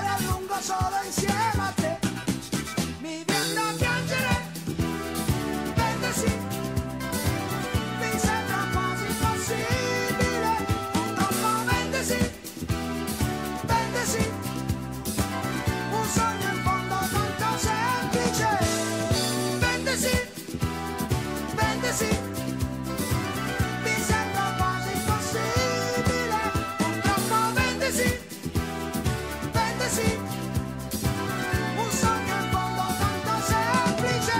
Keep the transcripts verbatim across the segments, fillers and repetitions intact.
stare a lungo solo insieme a te. Mi viene da piangere, perdersi, mi sembra quasi impossibile. Purtroppo vendersi, vendersi, un sogno in fondo tanto semplice. Vendersi, vendersi, mi sembra quasi impossibile. Purtroppo vendersi, vendersi, un sogno in fondo tanto semplice.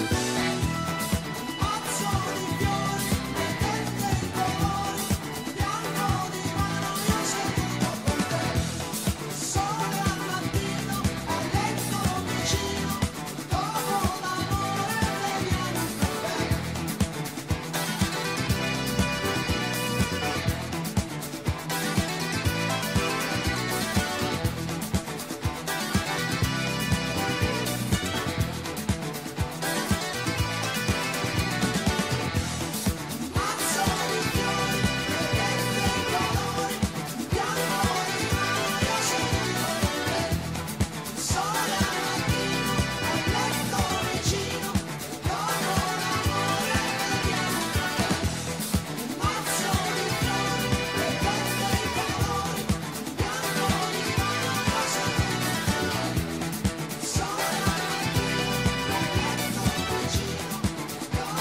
Un mazzo di fiori, mettente i colori, bianco di mano io seduto con te. Sole al mattino, a letto vicino, dopo d'amore beviamo un caffè. Mazzo di fiori, mettente i colori, bianco di mano io seduto con te. Sole al mattino, a letto vicino, dopo l'amore beviamo un caffè. Mazzo di fiori, mettente i colori, bianco di mano io seduto con te. Sole al mattino, a letto vicino, dopo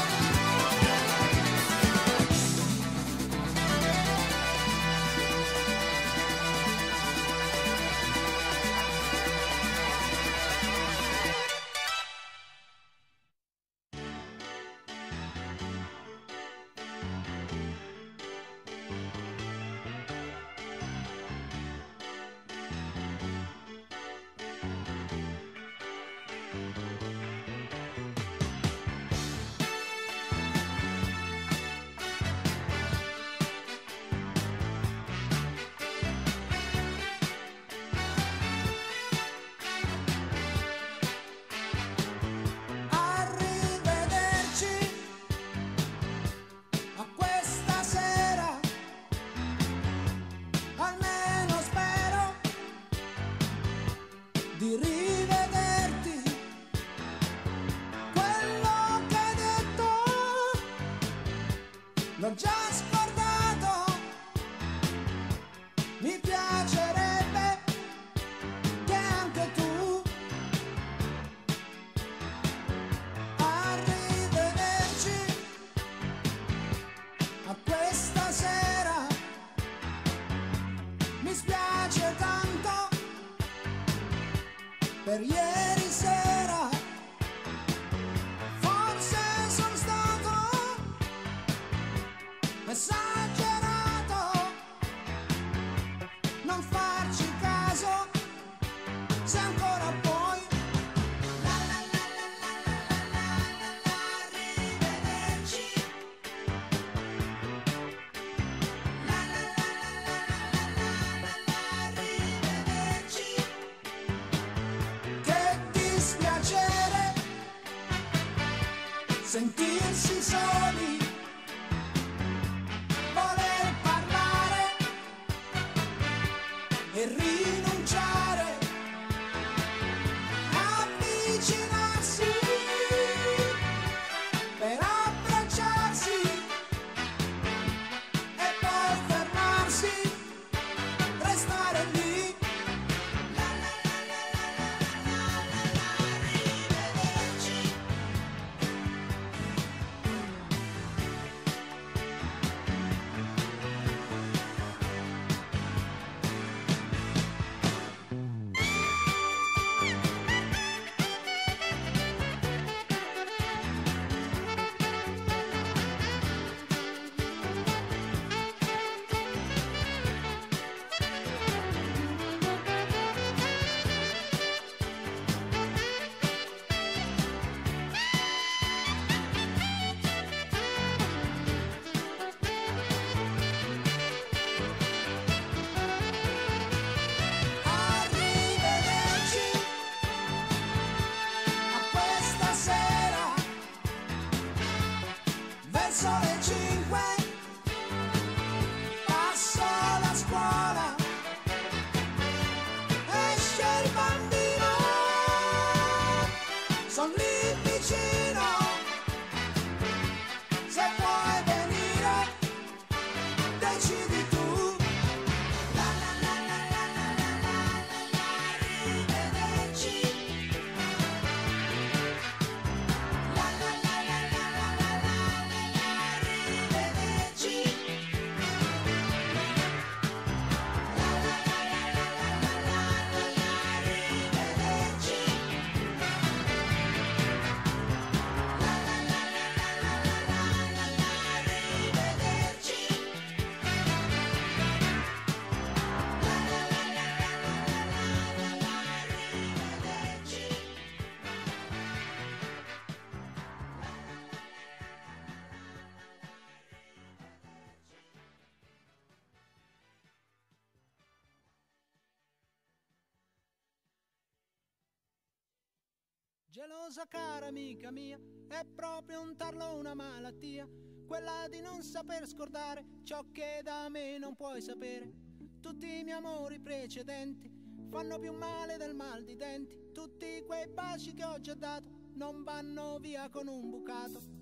arrivederci a questa sera, almeno spero di rivederti. Quello che hai detto l'ho già scordato, mi piacerebbe che anche tu arrivederci a questa sera. Mi spiace tanto per ieri sera, forse sono stato esagerato. Non farci caso se ancora puoi. La la la la la la la la la, arrivederci. La la la la la la la la, arrivederci. Che dispiacere sentirsi soli, voler parlare e rinunciare, avvicinarsi per abbracciarsi e poi fermarsi, restare lì. La la la la la la la la la, arrivederci. Gelosa cara amica mia, è proprio un tarlo, una malattia, quella di non saper scordare ciò che da me non puoi sapere. Tutti i miei amori precedenti fanno più male del mal di denti. Tutti quei baci che ho già dato non vanno via con un bucato.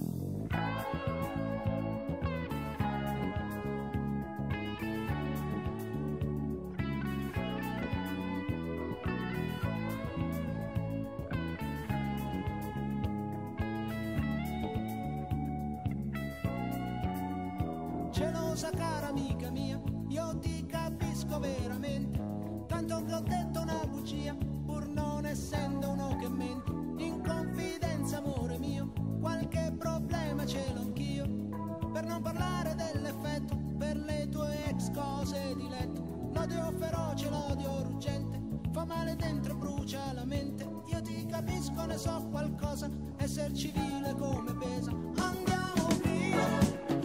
Gelosa cara amica mia, io ti capisco veramente, tanto che ho detto una bugia, pur non essendo uno che mente. In confidenza amore mio, qualche problema ce l'ho anch'io, per non parlare dell'effetto, per le tue ex cose di letto. L'odio feroce, l'odio ruggente, fa male dentro, brucia la mente. Io ti capisco, ne so qualcosa, esser civile come pesa. Andiamo via.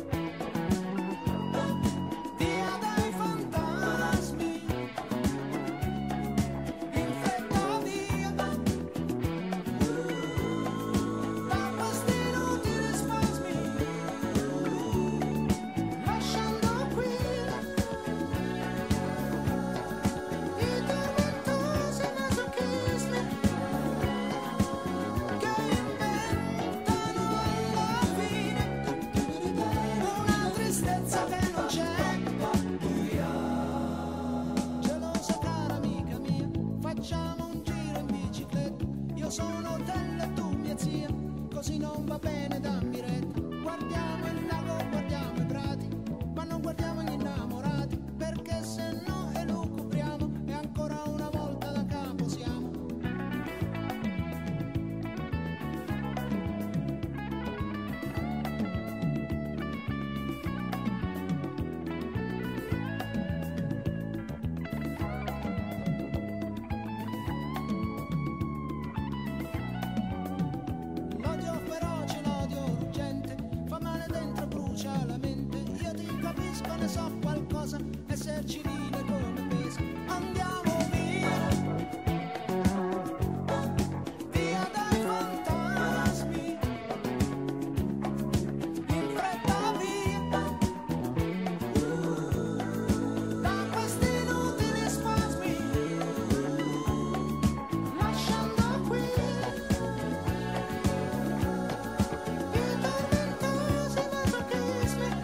Sono hotel e tu mia zia, così non va bene, dammi retta. Guardiamo il lago, guardiamo i prati, ma non guardiamo gli innamorati, perché se no elucubriamo e ancora una volta da capo siamo. Ne so qualcosa, esser civile come pesa. Andiamo via, via dai fantasmi, in fretta via, da questi inutili spasmi, lasciando qui i tormentosi masochismi.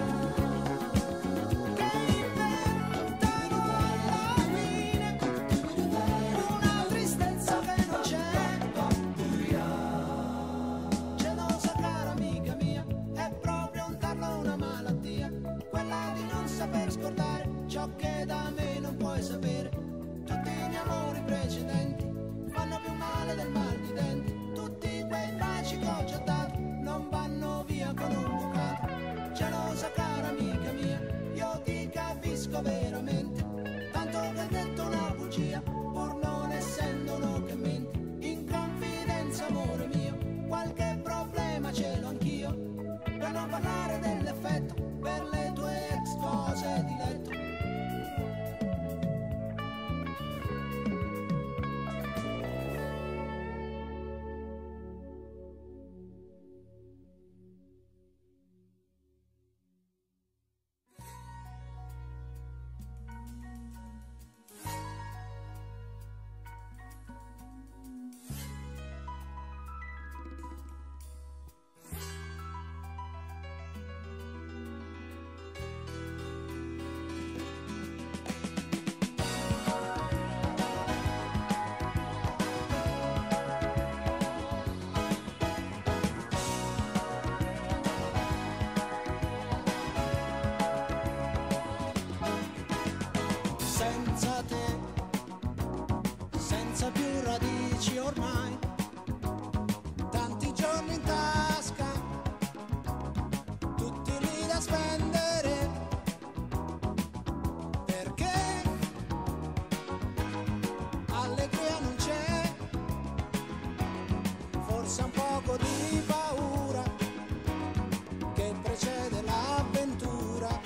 Per scordare ciò che da me non puoi sapere. Tutti i miei amori precedenti fanno più male del mal di denti. Tutti quei baci che ho già dato non vanno via con un bucato. Gelosa cara amica mia, io ti capisco veramente, tanto che hai detto una bugia, pur non essendo uno che mente. In confidenza amore mio, qualche problema ce l'ho anch'io, per non parlare dell'effetto, per le tue ex cose di letto. Senza te, senza più radici ormai, tanti giorni in tasca, tutti lì da spendere, perché allegria non c'è, forse un poco di paura che precede l'avventura,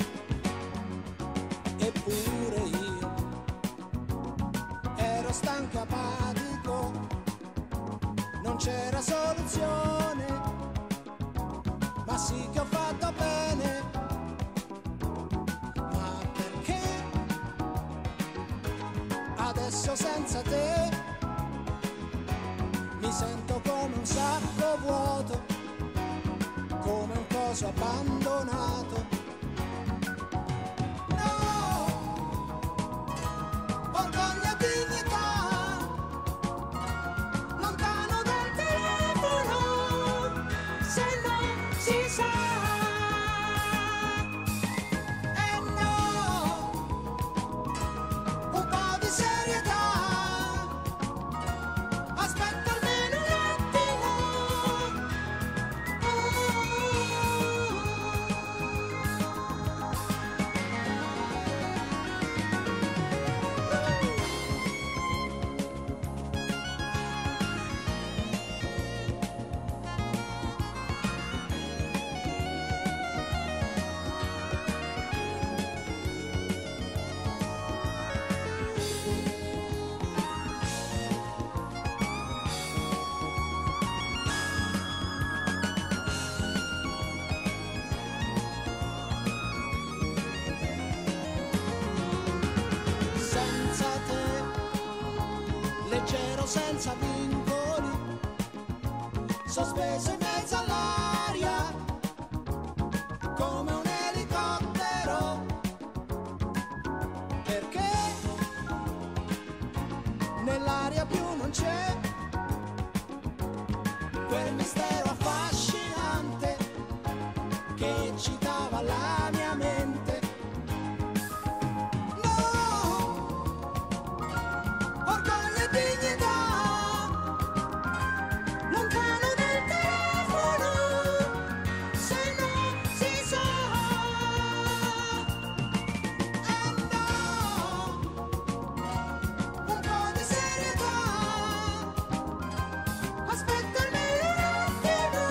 eppure io stanco apatico, c'era soluzione, ma sì che ho fatto bene. Ma perché adesso senza te mi sento come un sacco vuoto, come un coso abbandonato. No, orgoglio e dignità, lontano dal telefono, se non si sa. E no, un po' di serietà, aspetta almeno un attimo. Senza te, leggero senza vincoli, sospeso in mezzo all'aria, come un elicottero. Perché nell'aria più non c'è quel mistero affascinante che eccitava la mia mente. Orgoglio e dignità, lontano dal telefono, se non si sa. E no, un po' di serietà, aspetta almeno un attimo.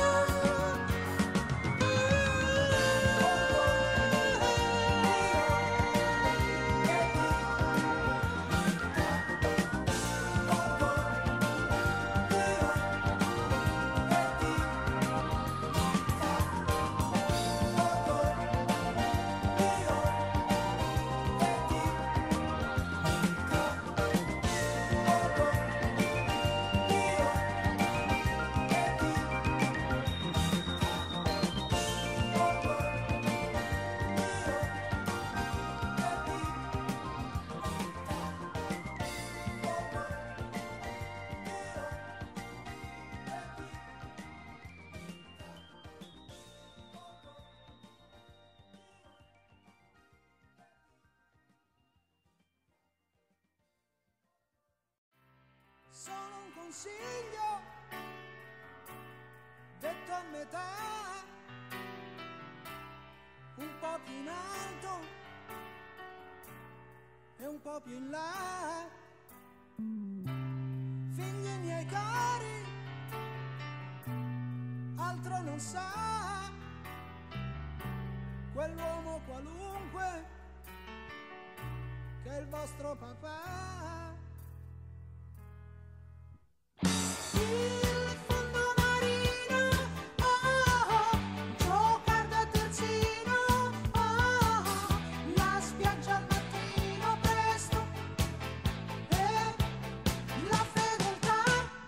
Solo un consiglio detto a metà, un po' più in alto e un po' più in là. Figli miei cari, altro non sa quell'uomo qualunque che è il vostro papà. Il fondo marino, oh, giocar da terzino, oh, la spiaggia al mattino presto e la fedeltà,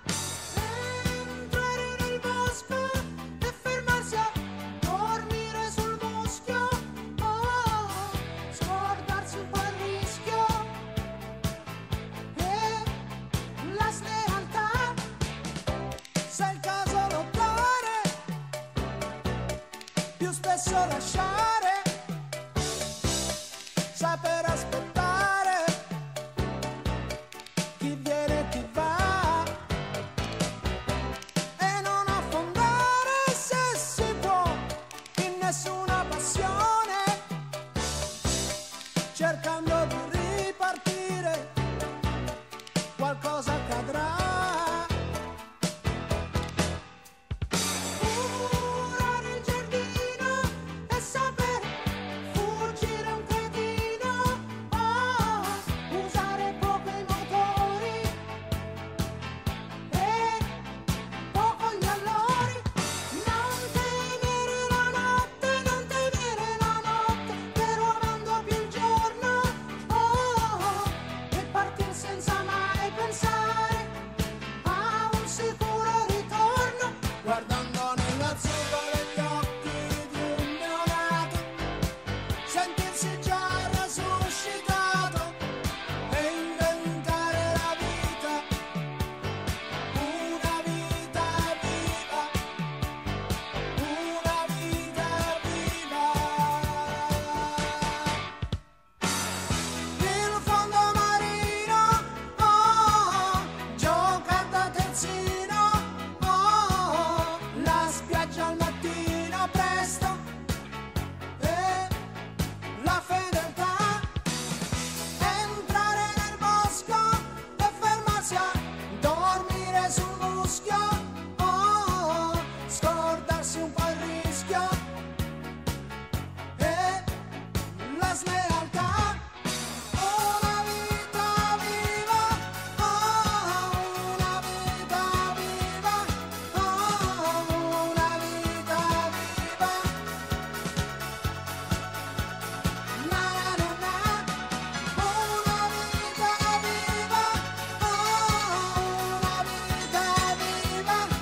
entrare nel bosco e fermarsi a dormire sul muschio, oh, scordarsi un po' il rischio e la slealtà. Se è il caso lottare, più spesso lasciare, saper aspettare chi viene e chi va, e non affondare se si può in nessuna passione, cercando di ripartire, qualcosa accadrà. Curare il giardino e saper fuggire un cretino, oh, usare poco i motori e ansia, dormire sul muschio, oh, scordarsi un po' il rischio e la slealtà. Una vita viva, oh, una vita viva, oh, una vita viva. Na na na, una vita viva, oh, una vita viva.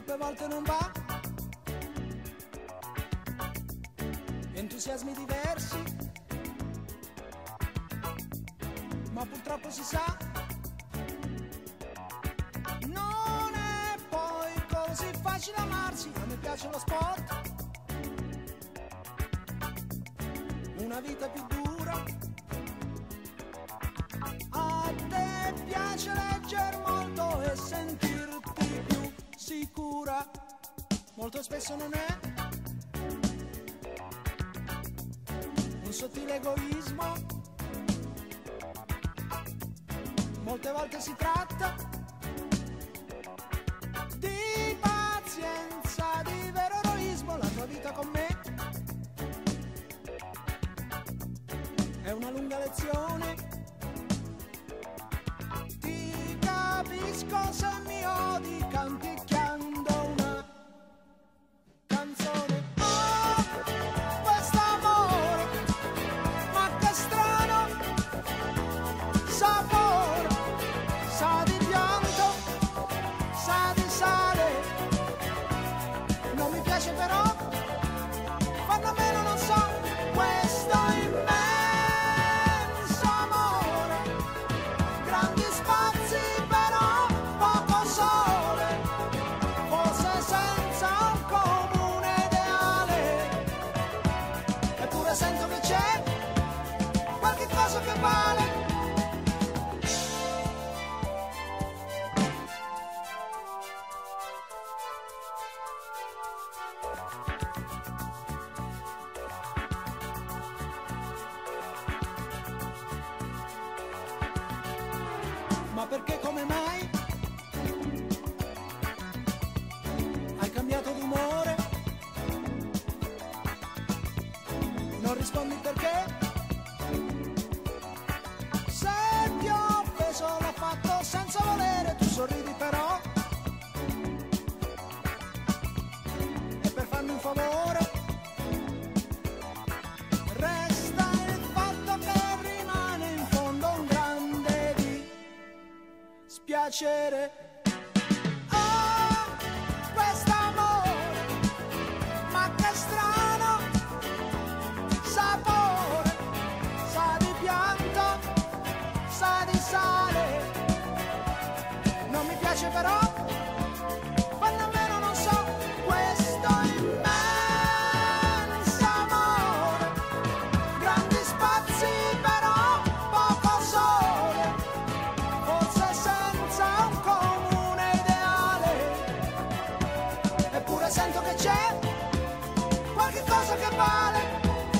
troppe volte non va, entusiasmi diversi, ma purtroppo si sa, non è poi così facile amarsi. A me piace lo sport, una vita più dura, a te piace leggere molto e sentirti più sicura, molto spesso non è un sottile egoismo, molte volte si tratta di pazienza, di vero eroismo. La tua vita con me è una lunga lezione, ti capisco se mi odi canticchiando una canzone. Oh, quest'amore, ma che strano sapore, sa di pianto, sa di sale, non mi piace però, fanno a meno, non so, questo immenso amore, grandi spazi però poco sole, forse senza un comune ideale, eppure sento che c'è qualche cosa che vale. Ma perché, come mai hai cambiato d'umore? Non rispondi perché? Se ti ho offeso l'ho fatto senza volere, tu sorridi però, e per farmi un favore resta il fatto che rimane in fondo un grande dispiacere. Oh, quest'amore, ma che strano sapore, sa di pianto, sa di sale, non mi piace però, quando almeno non so, questo immenso amore, grandi spazi però poco sole, forse senza un comune ideale, eppure sento che c'è qualche cosa che vale.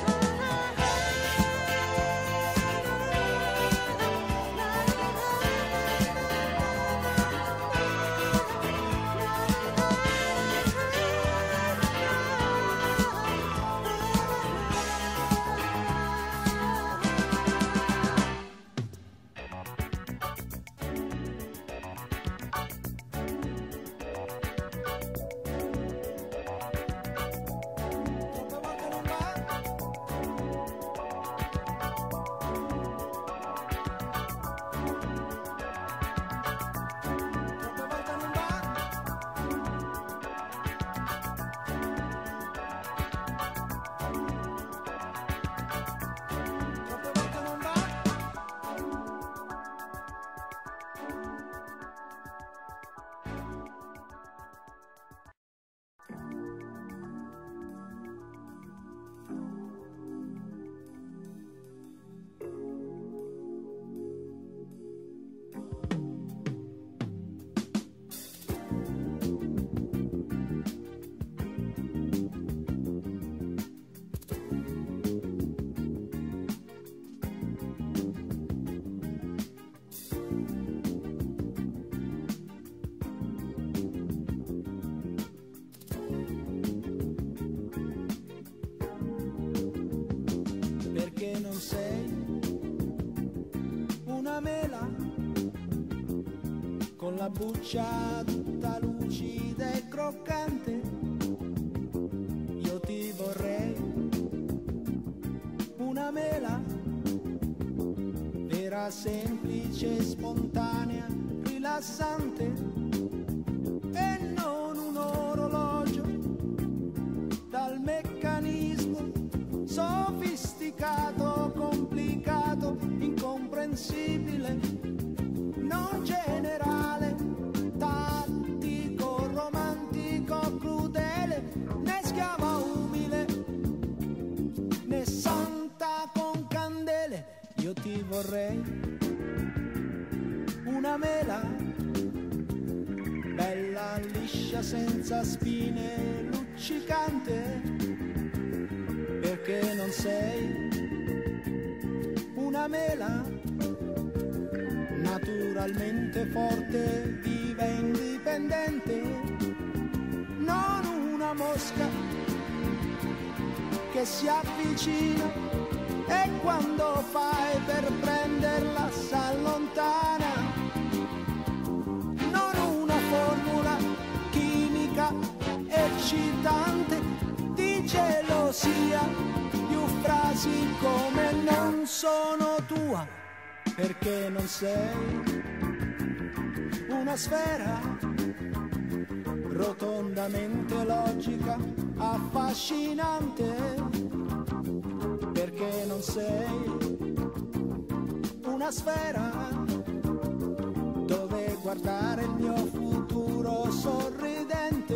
con la buccia tutta lucida e croccante. Io ti vorrei una mela, vera, semplice, spontanea, rilassante, e non uno freccia senza spine luccicante, perché non sei una mela naturalmente forte, viva e indipendente, non una mosca che si avvicina e quando fai per prenderla s'allontana, non una formula chimica eccitante di gelosia, più frasi come non sono tua, perché non sei una sfera rotondamente logica, affascinante, perché non sei una sfera dove guardare il mio futuro sorridente.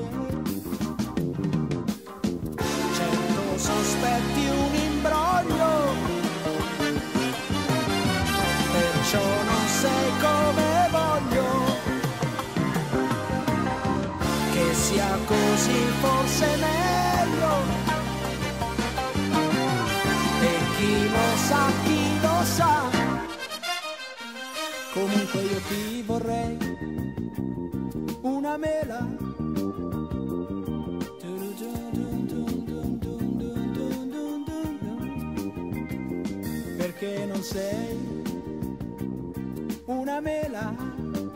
Certo sospetti un imbroglio, perciò non sei come voglio che sia così, forse meglio. E chi lo sa, chi lo sa, comunque io ti vorrei una mela, perché non sei una mela.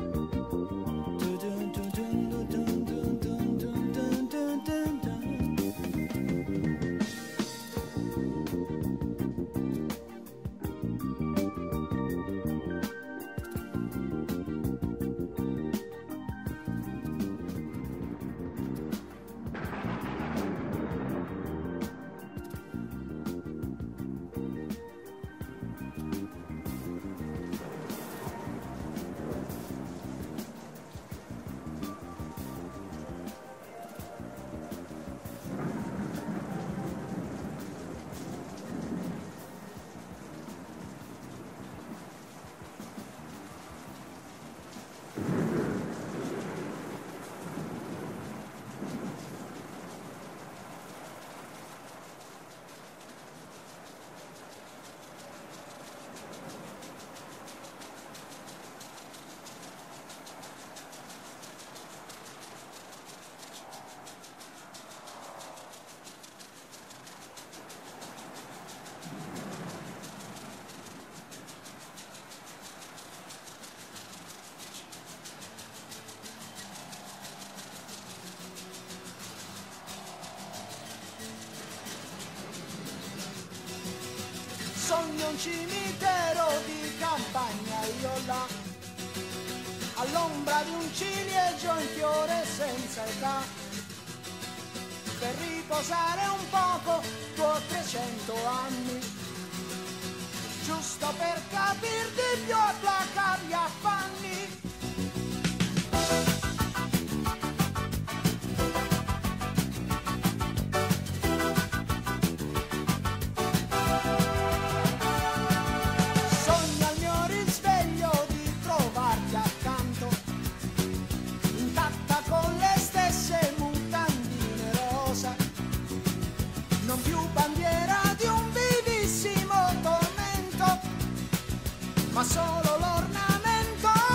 Sogno un cimitero di campagna, io là, all'ombra di un ciliegio in fiore senza età, per riposare un poco tuoi trecento anni, giusto per capir di più e placare gli affanni. Ma solo l'ornamento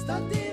Stati